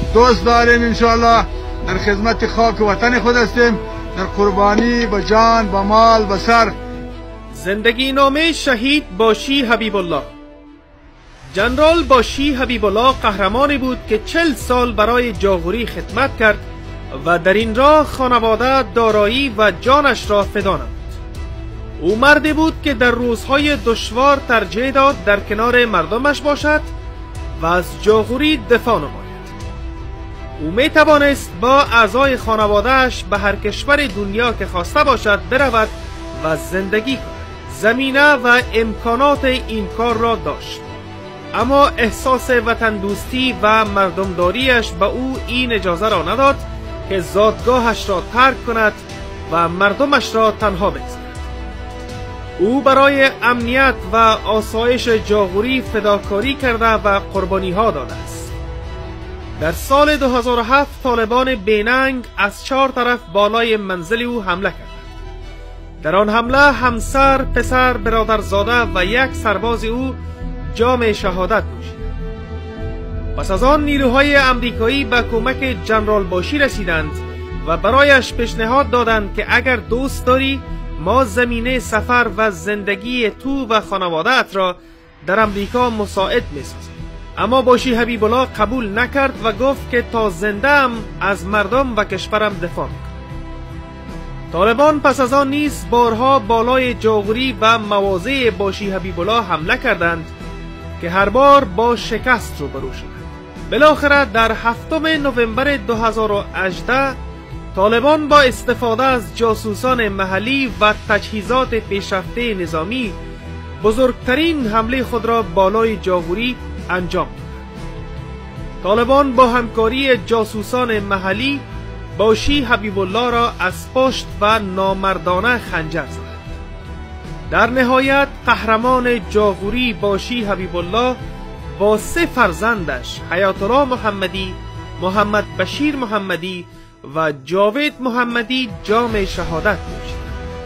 دوست داریم. انشاءالله در خدمت خاک وطن خود هستیم، در قربانی به جان، به مال، به سر. زندگی نامه شهید باشی حبیب الله. جنرال باشی حبیب الله قهرمانی بود که 40 سال برای جاغوری خدمت کرد و در این راه خانواده، دارایی و جانش را فدا نمود. او مردی بود که در روزهای دشوار ترجیح داد در کنار مردمش باشد و از جاغوری دفاع نماید. او می توانست با اعضای خانواده‌اش به هر کشور دنیا که خواسته باشد برود و زندگی کند. زمینه و امکانات این کار را داشت، اما احساس وطن دوستی و مردمداریش به او این اجازه را نداد که زادگاهش را ترک کند و مردمش را تنها بگذارد. او برای امنیت و آسایش جاغوری فداکاری کرده و قربانی ها داده است. در سال 2007 طالبان بیننگ از 4 طرف بالای منزل او حمله کردند. در آن حمله همسر، پسر، برادرزاده و یک سرباز او جام شهادت نوشیدند. پس از آن نیروهای امریکایی به کمک جنرال باشی رسیدند و برایش پیشنهاد دادند که اگر دوست داری ما زمینه سفر و زندگی تو و خانواده‌ات را در امریکا مساعد می‌سازیم. اما باشی حبیب الله قبول نکرد و گفت که تا زنده‌ام از مردم و کشورم دفاع می‌کنم. طالبان پس از آن نیز بارها بالای جاغوری و مواضع باشی حبیب الله حمله کردند که هر بار با شکست روبرو شدند. بالاخره در 7 نوامبر 2018 طالبان با استفاده از جاسوسان محلی و تجهیزات پیشرفته نظامی بزرگترین حمله خود را بالای جاغوری انجام دادند. طالبان با همکاری جاسوسان محلی باشی حبیب الله را از پشت و نامردانه خنجر زدند. در نهایت قهرمان جاغوری باشی حبیب الله با 3 فرزندش حیات الله محمدی، محمد بشیر محمدی و جاوید محمدی جام شهادت نوشید.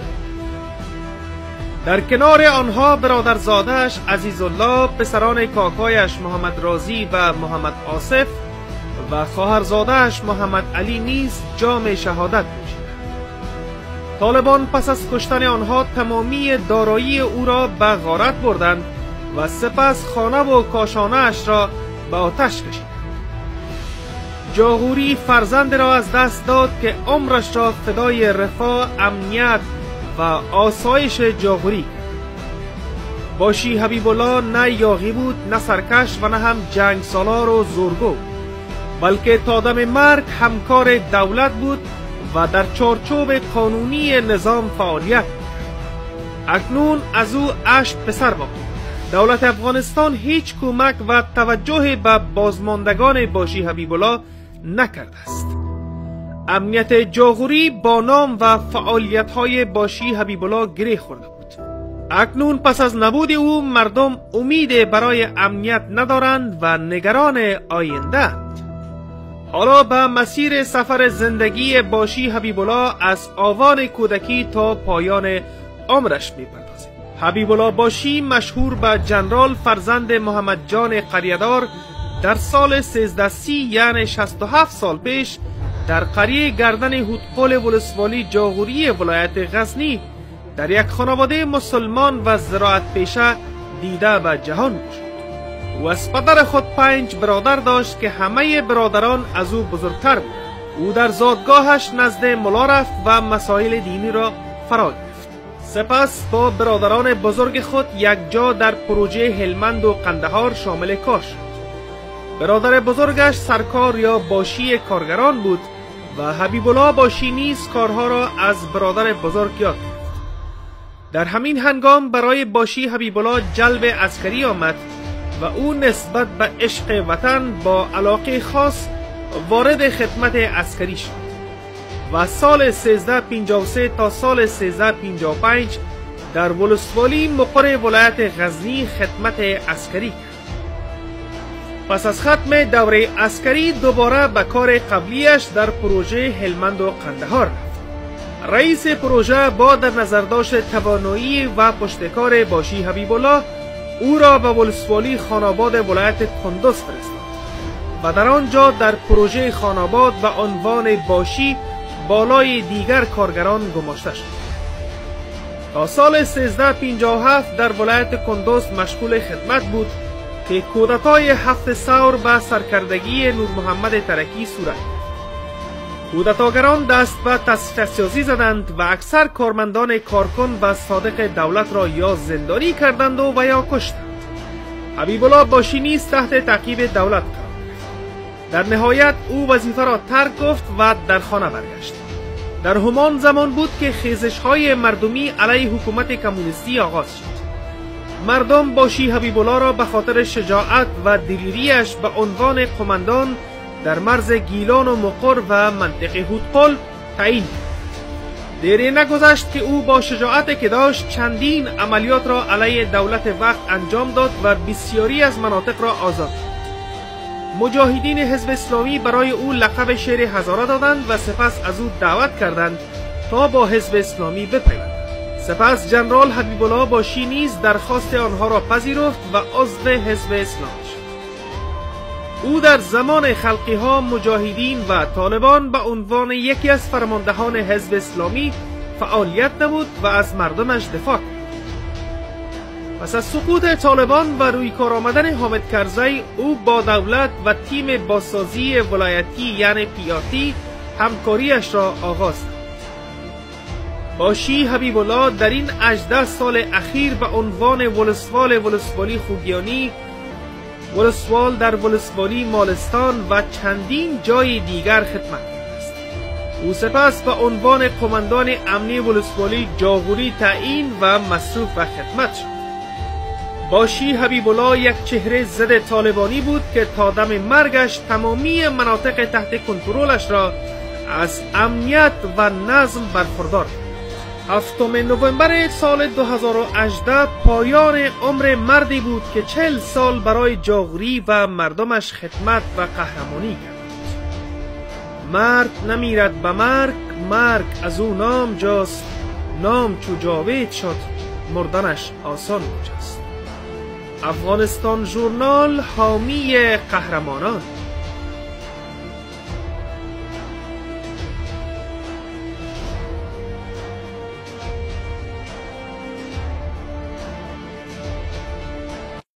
در کنار آنها برادرزاده‌اش عزیزالله، پسران کاکایش محمد رازی و محمد آصف و خواهرزاده‌اش محمد علی نیز جام شهادت نوشیدند. طالبان پس از کشتن آنها تمامی دارایی او را به غارت بردند و سپس خانه و کاشانه اش را به آتش کشیدند. جاغوری فرزند را از دست داد که عمرش را فدای رفاه، امنیت و آسایش جاغوری کرد. باشی حبیب الله نه یاغی بود، نه سرکش و نه هم جنگ سالار و زورگو، بلکه تا دم مرگ همکار دولت بود و در چارچوب قانونی نظام فعالیت کرد. اکنون از او 8 پسر باقی. دولت افغانستان هیچ کمک و توجه به بازماندگان باشی حبیب الله نکرده است. امنیت جاغوری با نام و فعالیت‌های باشی حبیب الله گره خورده بود. اکنون پس از نبود او مردم امید برای امنیت ندارند و نگران آینده. حالا به مسیر سفر زندگی باشی حبیب الله از آوان کودکی تا پایان عمرش می‌پردازیم. حبیب الله باشی مشهور به جنرال فرزند محمد جان قریه‌دار در سال 1330 یعنی 67 سال پیش در قریه گردن هودقل ولسوالی جاغوری ولایت غزنی در یک خانواده مسلمان و زراعت پیشه دیده به جهان گشود. او از پدر خود 5 برادر داشت که همه برادران از او بزرگتر بود. او در زادگاهش نزد ملا رفت و مسائل دینی را فرا گرفت. سپس با برادران بزرگ خود یک جا در پروژه هلمند و قندهار شامل کار شد. برادر بزرگش سرکار یا باشی کارگران بود و حبیب الله باشی نیز کارها را از برادر بزرگ یاد گرفت. در همین هنگام برای باشی حبیب الله جلب عسکری آمد و او نسبت به عشق وطن با علاقه خاص وارد خدمت عسکری شد و سال 1353 تا سال 1355 در ولسوالی مقر ولایت غزنی خدمت عسکری کرد. پس از ختم دوره عسکری دوباره به کار قبلیش در پروژه هلمند و قندهار رفت. رئیس پروژه با در نظر داشت توانایی و پشتکار باشی حبیب الله او را به ولسوالی خاناباد ولایت کندوز فرستاد و در آنجا در پروژه خاناباد و عنوان باشی بالای دیگر کارگران گماشته شد. تا سال 1357 در ولایت کندوز مشغول خدمت بود که کودتای 7 ثور به سرکردگی نور محمد ترکی صورت گرفت. کودتاگران دست به تصفیه سیاسی زدند و اکثر کارمندان کارکن و صادق دولت را یا زندانی کردند و یا کشتند. حبیب الله باشی نیز تحت تعقیب دولت قرار گرفت. در نهایت او وظیفه را ترک گفت و در خانه برگشت. در همان زمان بود که خیزش‌های مردمی علیه حکومت کمونیستی آغاز شد. مردم باشی حبیب الله را به خاطر شجاعت و دلیریش به عنوان قماندان در مرز گیلان و مقر و منطقه هودقل تعیین کرد. دیری نگذشت که او با شجاعتی که داشت چندین عملیات را علیه دولت وقت انجام داد و بسیاری از مناطق را آزاد کرد. مجاهدین حزب اسلامی برای او لقب شیر هزاره دادند و سپس از او دعوت کردند تا با حزب اسلامی بپیوندد. سپس جنرال حبیب الله باشی نیز درخواست آنها را پذیرفت و عضو حزب اسلامی شد. او در زمان خلقی ها مجاهدین و طالبان به عنوان یکی از فرماندهان حزب اسلامی فعالیت نمود و از مردمش دفاع کرد. پس از سقوط طالبان و روی کار آمدن حامد کرزی، او با دولت و تیم بازسازی ولایتی یعنی پیاتی همکاریش را آغاز کرد. باشی حبیب الله در این 18 سال اخیر به عنوان ولسوالی خوگیانی، ولسوال در ولسوالی مالستان و چندین جای دیگر خدمت کرده است. او سپس به عنوان قماندان امنی ولسوالی جاغوری تعیین و مصروف و خدمت شد. باشی حبیب الله یک چهره ضد طالبانی بود که تا دم مرگش تمامی مناطق تحت کنترلش را از امنیت و نظم برخوردار کرد. 7 نوامبر سال 2018 پایان عمر مردی بود که 40 سال برای جاغوری و مردمش خدمت و قهرمانی کرد. مرد نمیرد به مرگ، مرگ از او نام جاست، نام چو جاوید شد، مردنش آسان کجاست. افغانستان ژورنال حامی قهرمانان.